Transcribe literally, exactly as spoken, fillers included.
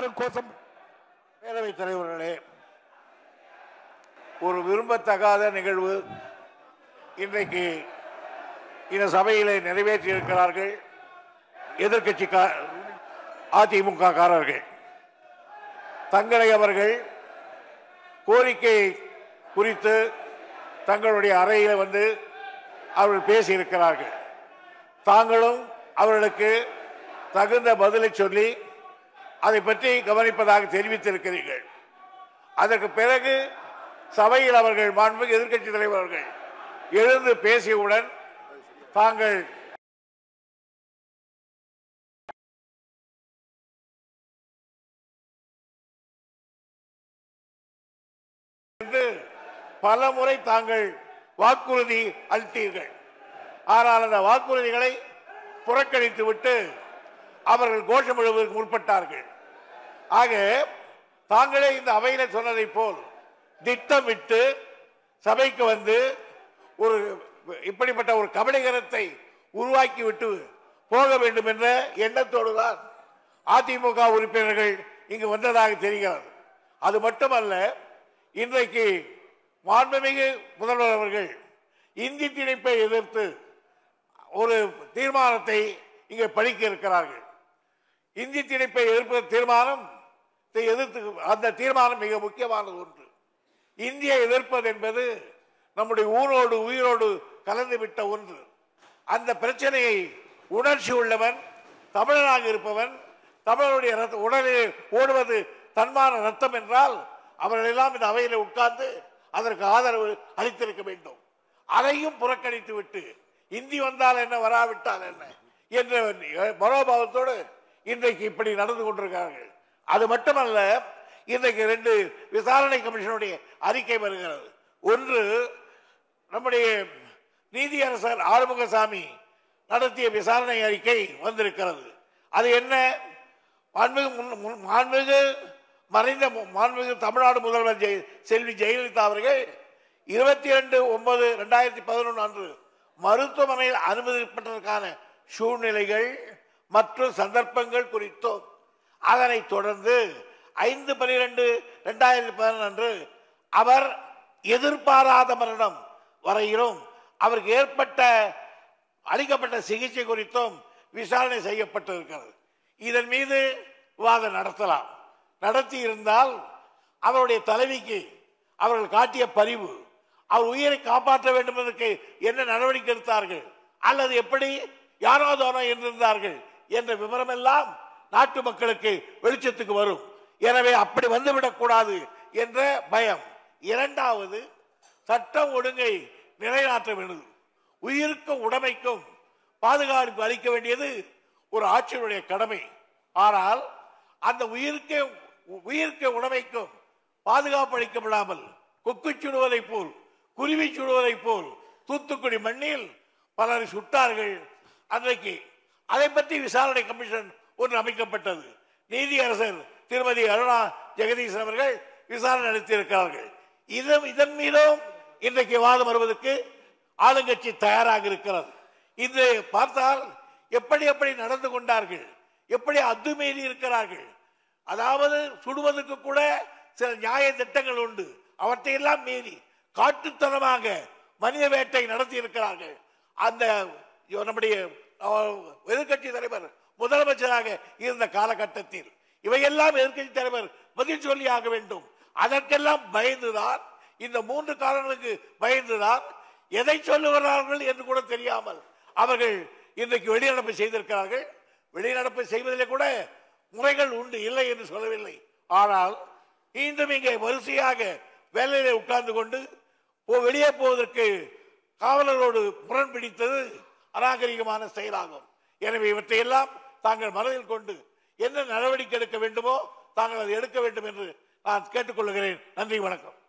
எல்லாரும் கோஷம். பேரவைத் தலைவர்களே, ஒரு விரும்பத்தகாத நிகழ்வு இன்றைக்கு இந்த சபையிலே நிறைவேற்றி இருக்கிறார்கள் எதிர்கட்சி அதிமுக காரர்கள். தங்களை அவர்கள் கோரிக்கை குறித்து தங்களுடைய அறையில் வந்து அவர்கள் பேசியிருக்கிறார்கள். தாங்களும் அவர்களுக்கு தகுந்த பதிலை சொல்லி அதை பற்றி கவனிப்பதாக தெரிவித்திருக்கிறீர்கள். அதற்கு பிறகு சபையில் அவர்கள் மாண்புமிகு எதிர்க்கட்சி தலைவர் அவர்கள் எழுந்து பேசியவுடன் தாங்கள் பல முறை தாங்கள் வாக்குறுதி அளித்தீர்கள். ஆனால் அந்த வாக்குறுதிகளை புறக்கணித்து விட்டு அவர்கள் கோஷம் எழுவதற்கு முற்பட்டார்கள். ஆக தாங்களே இந்த அவையில சொன்னதை போல் திட்டமிட்டு சபைக்கு வந்து ஒரு இப்படிப்பட்ட ஒரு கபலீகரத்தை உருவாக்கி விட்டு போக வேண்டும் என்ற எண்ணத்தோடு தான் அதிமுக உறுப்பினர்கள் இங்கு வந்ததாக தெரிகிறது. அது மட்டுமல்ல, இன்றைக்கு மாண்புமிகு முதல்வர் அவர்கள் இந்தி திணிப்பை எதிர்த்து ஒரு தீர்மானத்தை இங்கே படிக்க இருக்கிறார்கள். இந்தி திணிப்பை எதிர்ப்பு தீர்மானம் எதிர்த்து அந்த தீர்மானம் மிக முக்கியமானது ஒன்று. இந்தியை எதிர்ப்பது என்பது நம்முடைய ஊரோடு உயிரோடு கலந்து விட்ட ஒன்று. அந்த பிரச்சனையை உணர்ச்சி உள்ளவன் தமிழனாக இருப்பவன், தமிழருடைய உடலில் ஓடுவது தன்மான ரத்தம் என்றால் அவர்களெல்லாம் இந்த அவையில் உட்கார்ந்து அதற்கு ஆதரவு அளித்திருக்க வேண்டும். அதையும் புறக்கணித்து விட்டு இந்தி வந்தால் என்ன வராவிட்டால் என்ன என்ற மனோபாவத்தோடு இன்றைக்கு இப்படி நடந்து கொண்டிருக்கிறார்கள். அது மட்டுமல்ல, இன்றைக்கு ரெண்டு விசாரணை கமிஷனுடைய அறிக்கை வருகிறது. ஒன்று, நம்முடைய நீதியரசர் ஆறுமுகசாமி நடத்திய விசாரணை அறிக்கை வந்திருக்கிறது. அது என்ன? மாண்புமிகு மறைந்த மாண்புமிகு தமிழ்நாடு முதல்வர் செல்வி ஜெயலலிதா அவர்கள் இருபத்தி இரண்டு ஒன்பது இரண்டாயிரத்தி பதினொன்று அன்று மருத்துவமனையில் அனுமதிக்கப்பட்டதற்கான சூழ்நிலைகள் மற்றும் சந்தர்ப்பங்கள் குறித்தும், அதனை தொடர்ந்து ஐந்து பனிரெண்டு இரண்டாயிரத்தி பதினொன்று அன்று அவர் எதிர்பாராத மரணம் வரையிலும் அவருக்கு ஏற்பட்ட அளிக்கப்பட்ட சிகிச்சை குறித்தும் விசாரணை செய்யப்பட்டிருக்கிறது. இதன் மீது விவாதம் நடத்தலாம். நடத்தி இருந்தால் அவருடைய தலைவிக்கு அவர்கள் காட்டிய பரிவு, அவர் உயிரை காப்பாற்ற வேண்டும் என்பதற்கு என்ன நடவடிக்கை எடுத்தார்கள் அல்லது எப்படி யாராவதோ என்றிருந்தார்கள் என்ற விவரம் எல்லாம் நாட்டு மக்களுக்கு வெளிச்சத்துக்கு வரும். எனவே அப்படி வந்துவிடக் கூடாது என்ற பயம். இரண்டாவது, சட்டம் ஒழுங்கை நிலைநாட்ட வேண்டும். உயிருக்கும் உடைமைக்கும் பாதுகாப்பு அளிக்க வேண்டியது ஒரு ஆட்சியினுடைய கடமை. ஆனால் அந்த உயிருக்கு உயிருக்கு உடைமைக்கும் பாதுகாப்பு அளிக்கப்படாமல் கொக்கு சுடுவதை போல் குருவி சுடுவதை போல் தூத்துக்குடி மண்ணில் பலரை சுட்டார்கள். அன்றைக்கு அதை பற்றி விசாரணை கமிஷன் ஒன்று அமைக்கப்பட்டது. நீதியரசர் திருமதி அருணா ஜெகதீசன் அவர்கள் விசாரணை நடத்தியிருக்கிறார்கள். இதன் மீதும் இன்றைக்கு வாதம் வருவதற்கு ஆளுங்கட்சி தயாராக இருக்கிறது. இது பார்த்தால் எப்படி எப்படி நடந்து கொண்டார்கள், எப்படி அத்துமீறி இருக்கிறார்கள். அதாவது சுடுவதற்கு கூட சில நியாய திட்டங்கள் உண்டு. அவற்றையெல்லாம் மீறி காட்டுத்தனமாக மனித வேட்டை நடத்தி இருக்கிறார்கள். அந்த நம்முடைய எதிர்கட்சி தலைவர் முதலமைச்சராக இருந்த காலகட்டத்தில் இவையெல்லாம் எதிர்கட்சி தலைவர் பதில் சொல்லி ஆக வேண்டும். அதற்கெல்லாம் பயந்துதான், இந்த மூன்று காரணங்களுக்கு பயந்துதான் எதை சொல்லுகிறார்கள் என்று கூட தெரியாமல் அவர்கள் இன்றைக்கு வெளிநடப்பு செய்திருக்கிறார்கள். வெளிநடப்பு செய்வதிலே கூட முறைகள் உண்டு, இல்லை என்று சொல்லவில்லை. ஆனால் மீண்டும் இங்கே வரிசையாக வேலையிலே உட்கார்ந்து கொண்டு வெளியே போவதற்கு காவலரோடு முரண் பிடித்தது அநாகரிகமான செயலாகும். எனவே இவற்றையெல்லாம் தாங்கள் மனதில் கொண்டு என்ன நடவடிக்கை எடுக்க வேண்டுமோ தாங்கள் அதை எடுக்க வேண்டும் என்று நான் கேட்டுக்கொள்கிறேன். நன்றி, வணக்கம்.